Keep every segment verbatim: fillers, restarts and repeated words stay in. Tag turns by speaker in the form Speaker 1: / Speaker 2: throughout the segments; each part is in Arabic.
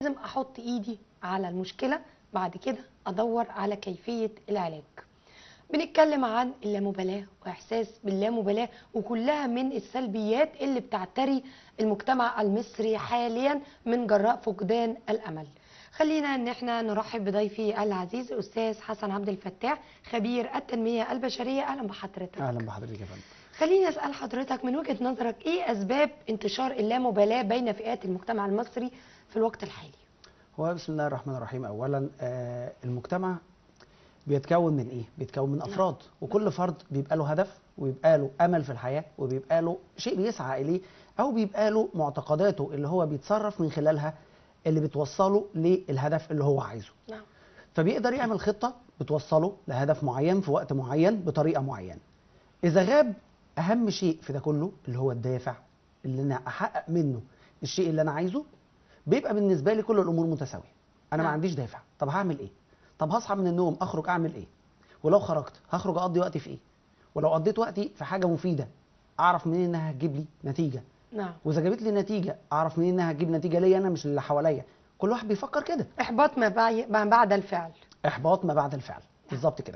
Speaker 1: لازم احط ايدي على المشكله، بعد كده ادور على كيفيه العلاج. بنتكلم عن اللامبالاه واحساس باللامبالاه، وكلها من السلبيات اللي بتعتري المجتمع المصري حاليا من جراء فقدان الامل. خلينا ان احنا نرحب بضيفي العزيز الاستاذ حسن عبد الفتاح، خبير التنميه البشريه. اهلا بحضرتك.
Speaker 2: اهلا بحضرتك يا فندم.
Speaker 1: خليني اسال حضرتك من وجهه نظرك ايه اسباب انتشار اللامبالاه بين فئات المجتمع المصري في الوقت الحالي؟
Speaker 2: هو بسم الله الرحمن الرحيم. اولا آه المجتمع بيتكون من ايه؟ بيتكون من افراد، وكل فرد بيبقى له هدف وبيبقى له امل في الحياه وبيبقى له شيء بيسعى اليه، او بيبقى له معتقداته اللي هو بيتصرف من خلالها اللي بتوصله للهدف اللي هو عايزه.
Speaker 1: نعم.
Speaker 2: فبيقدر يعمل خطه بتوصله لهدف معين في وقت معين بطريقه معينه. اذا غاب اهم شيء في ده كله اللي هو الدافع اللي انا احقق منه الشيء اللي انا عايزه، بيبقى بالنسبه لي كل الامور متساويه. انا
Speaker 1: نعم.
Speaker 2: ما عنديش دافع، طب هعمل ايه؟ طب هصحى من النوم اخرج اعمل ايه؟ ولو خرجت هخرج اقضي وقتي في ايه؟ ولو قضيت وقتي في حاجه مفيده اعرف منين انها هتجيب لي نتيجه؟
Speaker 1: نعم.
Speaker 2: واذا جابت لي نتيجه اعرف منين انها هتجيب نتيجه ليا انا مش اللي حواليا. كل واحد بيفكر كده.
Speaker 1: احباط ما بعي- ما بعد الفعل.
Speaker 2: احباط ما بعد الفعل، بالظبط كده.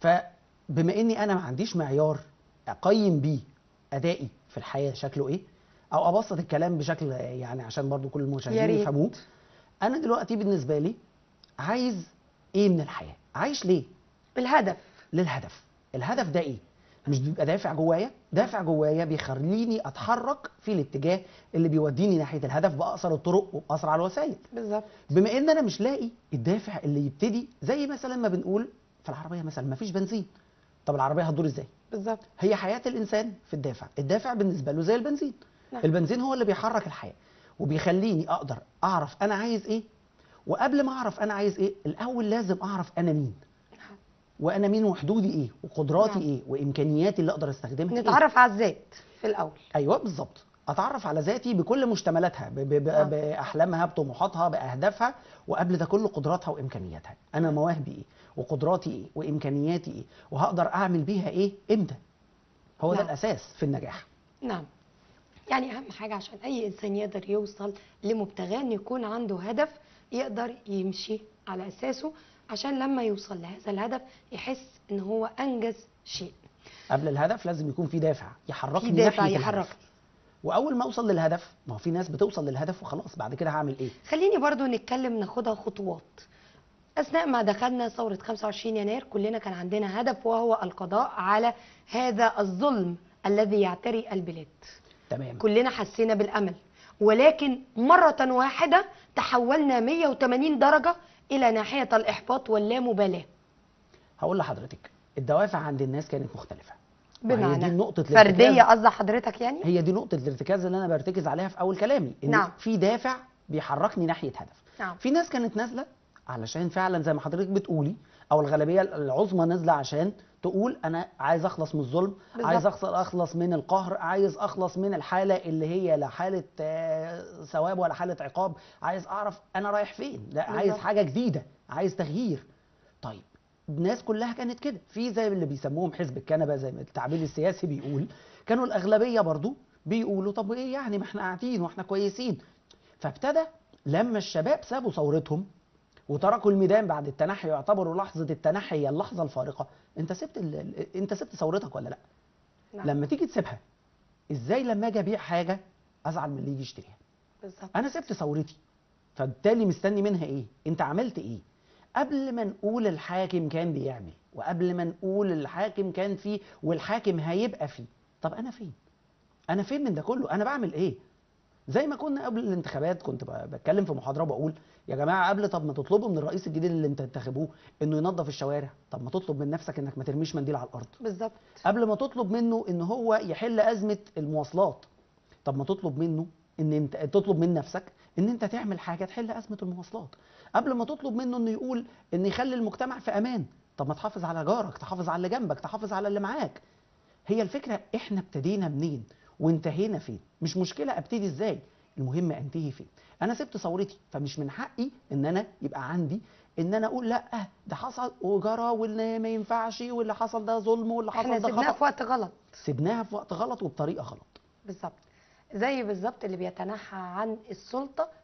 Speaker 2: فبما اني انا ما عنديش معيار اقيم بيه ادائي في الحياه شكله ايه، او ابسط الكلام بشكل يعني عشان برضو كل
Speaker 1: يا
Speaker 2: المشاهدين
Speaker 1: ريت.
Speaker 2: يفهموه. انا دلوقتي بالنسبه لي عايز ايه من الحياه؟ عايش ليه؟
Speaker 1: بالهدف.
Speaker 2: للهدف. الهدف ده ايه؟ مش بيبقى دافع جوايا؟ دافع جوايا بيخليني اتحرك في الاتجاه اللي بيوديني ناحيه الهدف باقصر الطرق وباسرع الوسائل.
Speaker 1: بالظبط.
Speaker 2: بما ان انا مش لاقي الدافع اللي يبتدي، زي مثلا ما بنقول في العربيه مثلا ما فيش بنزين، طب العربيه هتدور ازاي؟
Speaker 1: بالظبط.
Speaker 2: هي حياه الانسان في الدافع. الدافع بالنسبه له زي البنزين.
Speaker 1: نعم.
Speaker 2: البنزين هو اللي بيحرك الحياه وبيخليني اقدر اعرف انا عايز ايه. وقبل ما اعرف انا عايز ايه الاول لازم اعرف انا مين،
Speaker 1: نعم.
Speaker 2: وانا مين وحدودي ايه وقدراتي
Speaker 1: نعم.
Speaker 2: ايه وامكانياتي اللي اقدر استخدمها ايه.
Speaker 1: نتعرف على الذات في الاول.
Speaker 2: ايوه بالظبط. اتعرف على ذاتي بكل مشتملاتها، ب- ب- ب-
Speaker 1: نعم.
Speaker 2: باحلامها، بطموحاتها، باهدافها، وقبل ده كله قدراتها وامكانياتها. انا
Speaker 1: نعم.
Speaker 2: مواهبي ايه وقدراتي ايه وامكانياتي ايه وهقدر اعمل بيها ايه امتى. هو ده
Speaker 1: نعم.
Speaker 2: الاساس في النجاح.
Speaker 1: نعم. يعني اهم حاجه عشان اي انسان يقدر يوصل لمبتغاه ان يكون عنده هدف يقدر يمشي على اساسه، عشان لما يوصل لهذا الهدف يحس ان هو انجز شيء.
Speaker 2: قبل الهدف لازم يكون في دافع
Speaker 1: في
Speaker 2: يحركني
Speaker 1: دافع
Speaker 2: ناحيه
Speaker 1: يحركني.
Speaker 2: الهدف. واول ما اوصل للهدف، ما هو في ناس بتوصل للهدف وخلاص بعد كده هعمل ايه.
Speaker 1: خليني برضو نتكلم ناخدها خطوات. أثناء ما دخلنا ثورة خمسة وعشرين يناير كلنا كان عندنا هدف، وهو القضاء على هذا الظلم الذي يعتري البلاد.
Speaker 2: تمام.
Speaker 1: كلنا حسينا بالأمل، ولكن مرة واحدة تحولنا مية وتمانين درجة إلى ناحية الإحباط واللامبالاة.
Speaker 2: هقول لحضرتك الدوافع عند الناس كانت مختلفه. وهي دي
Speaker 1: بمعنى
Speaker 2: نقطه
Speaker 1: فردية
Speaker 2: الارتكاز.
Speaker 1: قصد حضرتك يعني؟
Speaker 2: هي دي نقطة الارتكاز اللي أنا برتكز عليها في أول كلامي، إن
Speaker 1: نعم.
Speaker 2: في دافع بيحركني ناحية هدف.
Speaker 1: نعم.
Speaker 2: في ناس كانت نازلة علشان فعلا زي ما حضرتك بتقولي، أو الغالبية العظمى نازلة عشان تقول أنا عايز أخلص من الظلم،
Speaker 1: بالظبط.
Speaker 2: عايز أخلص أخلص من القهر، عايز أخلص من الحالة اللي هي لا حالة آه، ثواب ولا حالة عقاب، عايز أعرف أنا رايح فين، لا عايز
Speaker 1: بالظبط.
Speaker 2: حاجة جديدة، عايز تغيير. طيب الناس كلها كانت كده. في زي اللي بيسموهم حزب الكنبه زي ما التعبير السياسي بيقول، كانوا الاغلبيه برضو بيقولوا طب ايه يعني ما احنا قاعدين واحنا كويسين. فابتدى لما الشباب سابوا ثورتهم وتركوا الميدان بعد التنحي، يعتبروا لحظه التنحي هي اللحظه الفارقه. انت سبت ال... انت سبت ثورتك ولا لا؟
Speaker 1: نعم.
Speaker 2: لما تيجي تسيبها ازاي لما اجي ابيع حاجه ازعل من اللي يجي يشتريها؟
Speaker 1: بالظبط.
Speaker 2: انا سبت ثورتي، فبالتالي مستني منها ايه؟ انت عملت ايه؟ قبل ما نقول الحاكم كان بيعمل، وقبل ما نقول الحاكم كان فيه والحاكم هيبقى فيه، طب انا فين؟ انا فين من ده كله؟ انا بعمل ايه؟ زي ما كنا قبل الانتخابات كنت ب- بتكلم في محاضره وبقول يا جماعه قبل طب ما تطلبوا من الرئيس الجديد اللي انت تنتخبوه انه ينظف الشوارع، طب ما تطلب من نفسك انك ما ترميش منديل على الارض.
Speaker 1: بالظبط.
Speaker 2: قبل ما تطلب منه ان هو يحل ازمه المواصلات، طب ما تطلب منه ان انت تطلب من نفسك ان انت تعمل حاجه تحل ازمه المواصلات. قبل ما تطلب منه انه يقول ان يخلي المجتمع في امان، طب ما تحافظ على جارك، تحافظ على اللي جنبك، تحافظ على اللي معاك. هي الفكره احنا ابتدينا منين وانتهينا فين؟ مش مشكله ابتدي ازاي، المهم انتهي فين. انا سبت ثورتي، فمش من حقي ان انا يبقى عندي ان انا اقول لا ده حصل وجرى واللي ما ينفعش واللي حصل ده ظلم واللي
Speaker 1: احنا
Speaker 2: حصل ده
Speaker 1: سيبناها
Speaker 2: خطأ.
Speaker 1: في وقت غلط.
Speaker 2: سيبناها في وقت غلط وبطريقه غلط.
Speaker 1: بالظبط. زي بالظبط اللي بيتنحى عن السلطة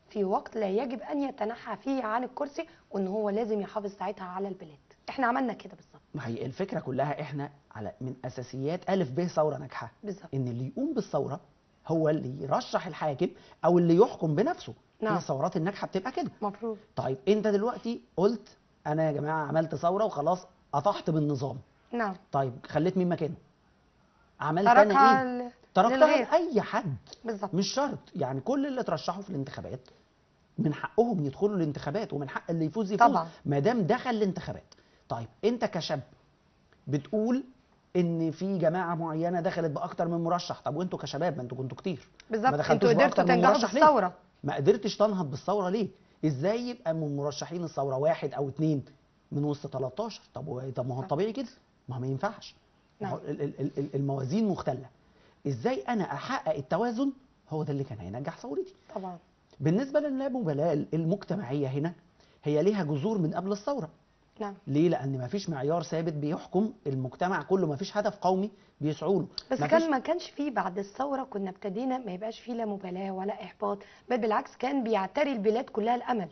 Speaker 1: في وقت لا يجب ان يتنحى فيه عن الكرسي، وان هو لازم يحافظ ساعتها على البلاد. احنا عملنا كده بالظبط.
Speaker 2: ما هي الفكره كلها احنا على من اساسيات الف ب ثوره ناجحه،
Speaker 1: بالظبط.
Speaker 2: ان اللي يقوم بالثوره هو اللي يرشح الحاكم او اللي يحكم بنفسه.
Speaker 1: نعم.
Speaker 2: هي الثورات الناجحه بتبقى كده.
Speaker 1: مفروض.
Speaker 2: طيب انت دلوقتي قلت انا يا جماعه عملت ثوره وخلاص قطعت بالنظام.
Speaker 1: نعم.
Speaker 2: طيب خليت مين مكانه؟ عملت انا
Speaker 1: تركها
Speaker 2: ايه؟
Speaker 1: ل-
Speaker 2: تركتها
Speaker 1: للغير.
Speaker 2: لاي حد.
Speaker 1: بالظبط.
Speaker 2: مش شرط، يعني كل اللي ترشحوا في الانتخابات من حقهم يدخلوا الانتخابات، ومن حق اللي يفوز يفوز
Speaker 1: طبعا.
Speaker 2: ما دام دخل الانتخابات. طيب انت كشاب بتقول ان في جماعه معينه دخلت باكتر من مرشح، طب وانتوا كشباب ما انتوا كنتوا كتير،
Speaker 1: بالظبط.
Speaker 2: ما
Speaker 1: انتوا
Speaker 2: دخلتوش
Speaker 1: قدرتوا
Speaker 2: باكتر من
Speaker 1: تنجحوا
Speaker 2: مرشح ليه؟
Speaker 1: بالثوره.
Speaker 2: ما قدرتش تنهض بالثوره ليه؟ ازاي يبقى من مرشحين الثوره واحد او اتنين من وسط تلتاشر؟ طب و- طب ما هو الطبيعي كده، ما هو ما ينفعش. ما هو
Speaker 1: نعم.
Speaker 2: ال- ال- ال- الموازين مختله. ازاي انا احقق التوازن؟ هو ده اللي كان هينجح ثورتي.
Speaker 1: طبعا.
Speaker 2: بالنسبه للامبالاه المجتمعيه هنا، هي ليها جذور من قبل الثوره.
Speaker 1: نعم.
Speaker 2: ليه؟ لان ما فيش معيار ثابت بيحكم المجتمع كله، ما فيش هدف قومي بيسعوا له.
Speaker 1: بس
Speaker 2: مفيش-
Speaker 1: كان ما كانش فيه بعد الثوره، كنا ابتدينا ما يبقاش فيه لا مبالاه ولا احباط، بل بالعكس كان بيعتري البلاد كلها الامل.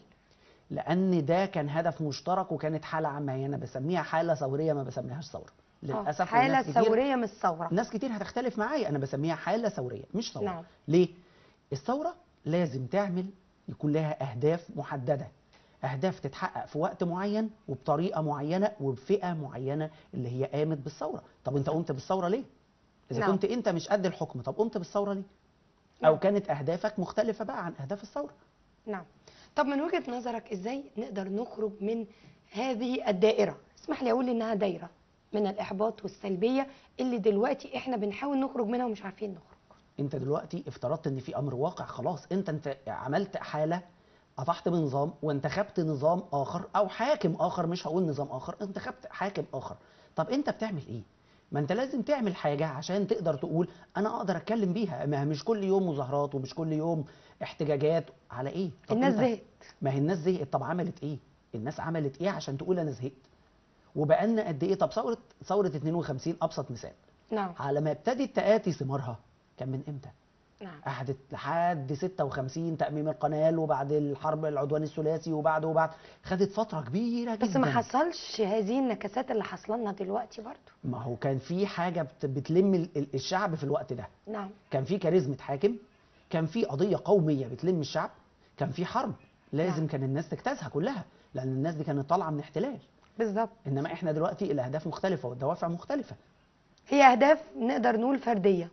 Speaker 2: لان ده كان هدف مشترك وكانت حاله عامه. هي انا بسميها حاله ثوريه ما بسميهاش ثوره
Speaker 1: آه،
Speaker 2: للاسف.
Speaker 1: حاله
Speaker 2: وناس كتير
Speaker 1: ثوريه مش ثوره.
Speaker 2: ناس كتير هتختلف معايا، انا بسميها حاله ثوريه مش ثوره.
Speaker 1: نعم.
Speaker 2: ليه؟ الثوره لازم تعمل يكون لها اهداف محدده، اهداف تتحقق في وقت معين وبطريقه معينه وبفئه معينه اللي هي قامت بالثوره. طب انت قمت بالثوره ليه؟ اذا
Speaker 1: نعم.
Speaker 2: كنت انت مش قد الحكم، طب قمت بالثوره ليه؟
Speaker 1: نعم.
Speaker 2: او كانت اهدافك مختلفه بقى عن اهداف الثوره.
Speaker 1: نعم. طب من وجهة نظرك ازاي نقدر نخرج من هذه الدائرة، اسمح لي اقول انها دايرة من الاحباط والسلبية اللي دلوقتي احنا بنحاول نخرج منها ومش عارفين نخرج؟
Speaker 2: انت دلوقتي افترضت ان في امر واقع، خلاص انت انت عملت حاله، قطعت بنظام وانتخبت نظام اخر او حاكم اخر، مش هقول نظام اخر، انتخبت حاكم اخر. طب انت بتعمل ايه؟ ما انت لازم تعمل حاجه عشان تقدر تقول انا اقدر اتكلم بيها. ما هي مش كل يوم مظاهرات ومش كل يوم احتجاجات على ايه؟ طب
Speaker 1: الناس
Speaker 2: انت-
Speaker 1: زهقت.
Speaker 2: ما هي الناس زهقت. طب عملت ايه؟ الناس عملت ايه عشان تقول انا زهقت؟ وبقالنا قد ايه؟ طب ثوره ثوره اتنين وخمسين ابسط مثال،
Speaker 1: نعم.
Speaker 2: على ما ابتدت تآتي ثمارها كان من امتى؟
Speaker 1: نعم.
Speaker 2: قعدت لحد ستة وخمسين تأميم القنال، وبعد الحرب العدوان الثلاثي، وبعد وبعد خدت فترة كبيرة جدا.
Speaker 1: بس ما حصلش هذه النكسات اللي حاصله لنا دلوقتي برضو.
Speaker 2: ما هو كان في حاجة بت- بتلم ال- ال- الشعب في الوقت ده.
Speaker 1: نعم.
Speaker 2: كان في كاريزمة حاكم، كان في قضية قومية بتلم الشعب، كان في حرب لازم
Speaker 1: نعم.
Speaker 2: كان الناس تجتازها كلها، لأن الناس دي كانت طالعة من احتلال.
Speaker 1: بالظبط.
Speaker 2: إنما إحنا دلوقتي الأهداف مختلفة والدوافع مختلفة.
Speaker 1: هي اهداف نقدر نقول فردية.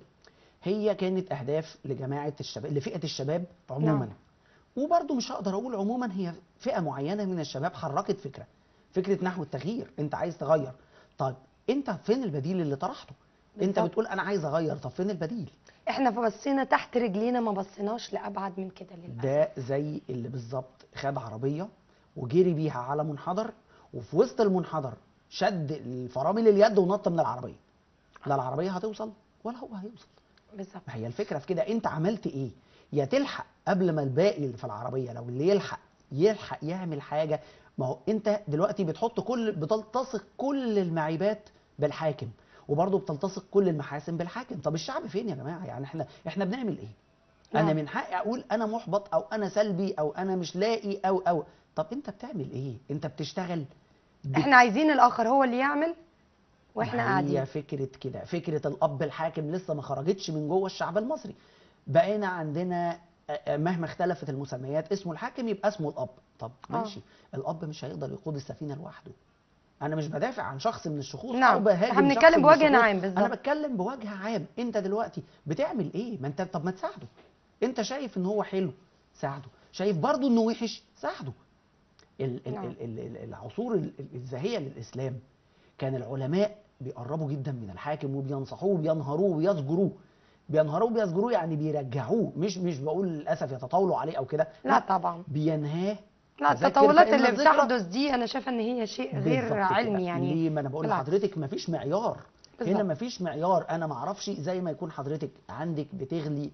Speaker 2: هي كانت أهداف لجماعة الشباب، لفئة الشباب عموما.
Speaker 1: نعم.
Speaker 2: وبرضه مش هقدر اقول عموما، هي فئه معينه من الشباب حركت فكره فكره نحو التغيير. انت عايز تغير، طيب انت فين البديل اللي طرحته؟ انت
Speaker 1: بالظبط.
Speaker 2: بتقول انا عايز اغير، طب فين البديل؟
Speaker 1: احنا بصينا تحت رجلينا، ما بصيناش لابعد من كده للاسف.
Speaker 2: ده زي اللي بالظبط خد عربيه وجري بيها على منحدر، وفي وسط المنحدر شد الفرامل اليد ونط من العربيه. لا العربيه هتوصل ولا هو هيوصل.
Speaker 1: بالظبط.
Speaker 2: ما هي الفكره في كده، انت عملت ايه؟ يا تلحق قبل ما الباقي اللي في العربيه، لو اللي يلحق يلحق يعمل حاجه. ما هو انت دلوقتي بتحط كل بتلتصق كل المعيبات بالحاكم، وبرضه بتلتصق كل المحاسن بالحاكم. طب الشعب فين يا جماعه؟ يعني احنا احنا بنعمل ايه؟ انا
Speaker 1: نعم.
Speaker 2: من حقي اقول انا محبط او انا سلبي او انا مش لاقي او او طب انت بتعمل ايه؟ انت بتشتغل بت...
Speaker 1: احنا عايزين الاخر هو اللي يعمل واحنا
Speaker 2: ما هي
Speaker 1: قاعدين.
Speaker 2: فكرة كده، فكرة الأب الحاكم لسه ما خرجتش من جوه الشعب المصري. بقينا عندنا آه، مهما اختلفت المسميات، اسمه الحاكم يبقى اسمه الأب. طب
Speaker 1: آه.
Speaker 2: ماشي، الأب مش هيقدر يقود السفينة لوحده. أنا مش بدافع عن شخص من الشخوص
Speaker 1: نعم.
Speaker 2: أو بهاجم
Speaker 1: احنا
Speaker 2: شخص
Speaker 1: بنتكلم
Speaker 2: من
Speaker 1: بوجه
Speaker 2: الشخوص.
Speaker 1: عام. بالظبط.
Speaker 2: أنا بتكلم بوجه عام. أنت دلوقتي بتعمل إيه؟ ما أنت طب ما تساعده. أنت شايف إن هو حلو، ساعده. شايف برضه إنه وحش، ساعده. ال- ال-
Speaker 1: نعم.
Speaker 2: ال- ال- العصور ال- ال- الزاهية للإسلام كان العلماء بيقربوا جدا من الحاكم وبينصحوه وبينهروه ويزجروه. بينهروه وبيزجروه يعني بيرجعوه، مش مش بقول للاسف يتطاولوا عليه او كده،
Speaker 1: لا طبعا.
Speaker 2: بينهاه.
Speaker 1: لا،
Speaker 2: فذكر
Speaker 1: التطاولات
Speaker 2: فإن
Speaker 1: اللي
Speaker 2: الذكرى-
Speaker 1: بتحدث دي انا شايفه ان هي شيء غير
Speaker 2: بالظبط كده.
Speaker 1: علمي يعني.
Speaker 2: ليه؟ ما انا بقول
Speaker 1: بالعكس.
Speaker 2: لحضرتك مفيش معيار.
Speaker 1: بالظبط.
Speaker 2: هنا مفيش معيار. انا ما اعرفش، زي ما يكون حضرتك عندك بتغلي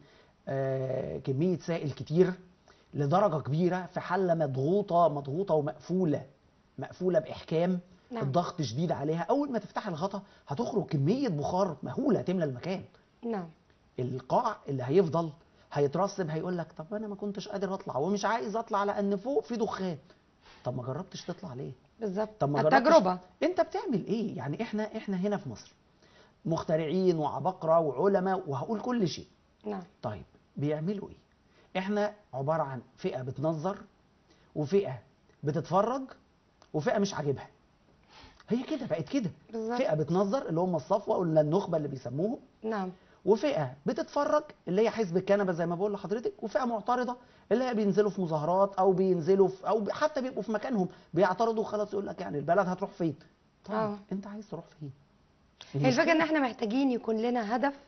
Speaker 2: آه كميه سائل كتير لدرجه كبيره في حله مضغوطه مضغوطه ومقفوله مقفوله باحكام.
Speaker 1: نعم.
Speaker 2: الضغط شديد عليها، اول ما تفتح الغطا هتخرج كميه بخار مهوله تملى المكان.
Speaker 1: نعم.
Speaker 2: القاع اللي هيفضل هيترسب، هيقول لك طب انا ما كنتش قادر اطلع ومش عايز اطلع لان فوق في دخان. طب ما جربتش تطلع ليه؟
Speaker 1: بالظبط،
Speaker 2: طب ما جربتش.
Speaker 1: التجربه.
Speaker 2: انت بتعمل ايه؟ يعني احنا احنا هنا في مصر مخترعين وعباقره وعلماء وهقول كل شيء.
Speaker 1: نعم.
Speaker 2: طيب بيعملوا ايه؟ احنا عباره عن فئه بتنظر، وفئه بتتفرج، وفئه مش عاجبها. هي كده بقت كده.
Speaker 1: بالظبط.
Speaker 2: فئه بتنظر اللي هم الصفوه ولا النخبه اللي بيسموهم،
Speaker 1: نعم.
Speaker 2: وفئه بتتفرج اللي هي حزب الكنبه زي ما بقول لحضرتك، وفئه معترضه اللي هي بينزلوا في مظاهرات او بينزلوا في او حتى بيبقوا في مكانهم بيعترضوا وخلاص، يقول لك يعني البلد هتروح فين؟ طيب
Speaker 1: اه
Speaker 2: انت عايز تروح فين؟
Speaker 1: هي الفكره ان
Speaker 2: المشكلة
Speaker 1: احنا محتاجين يكون لنا هدف